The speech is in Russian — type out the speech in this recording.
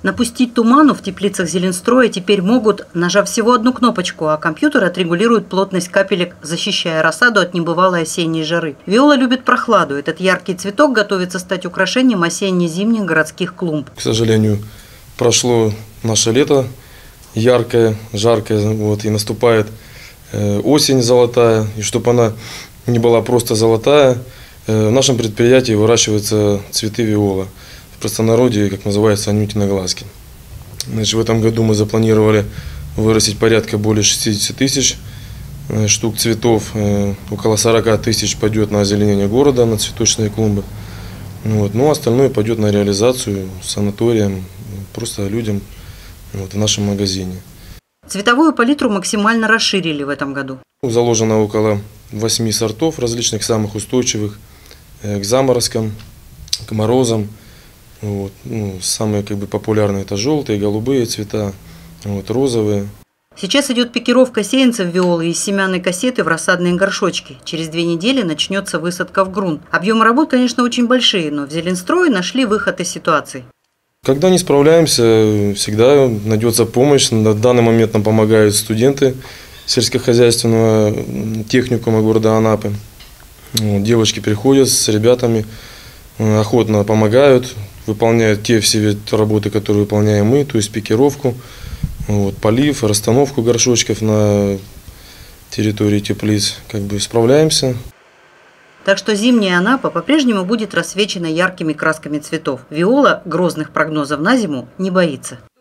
Напустить туману в теплицах Зеленстроя теперь могут, нажав всего одну кнопочку, а компьютер отрегулирует плотность капелек, защищая рассаду от небывалой осенней жары. Виола любит прохладу. Этот яркий цветок готовится стать украшением осенне-зимних городских клумб. К сожалению, прошло наше лето яркое, жаркое, и наступает осень золотая. И чтобы она не была просто золотая, в нашем предприятии выращиваются цветы виола. В простонародье, как называется, анютины глазки. Значит, в этом году мы запланировали вырастить порядка более 60 тысяч штук цветов. Около 40 тысяч пойдет на озеленение города, на цветочные клумбы. Ну, остальное пойдет на реализацию санаториям, просто людям в нашем магазине. Цветовую палитру максимально расширили в этом году. Заложено около 8 сортов различных, самых устойчивых к заморозкам, к морозам. Самые популярные — это желтые, голубые цвета, розовые. Сейчас идет пикировка сеянцев виолы из семянной кассеты в рассадные горшочки. Через 2 недели начнется высадка в грунт. Объемы работ, конечно, очень большие, но в Зеленстрое нашли выход из ситуации. Когда не справляемся, всегда найдется помощь. На данный момент нам помогают студенты сельскохозяйственного техникума города Анапы. Девочки приходят с ребятами, охотно помогают, выполняют те все работы, которые выполняем мы, то есть пикировку, полив, расстановку горшочков на территории теплиц. Справляемся. Так что зимняя Анапа по-прежнему будет рассвечена яркими красками цветов. Виола грозных прогнозов на зиму не боится.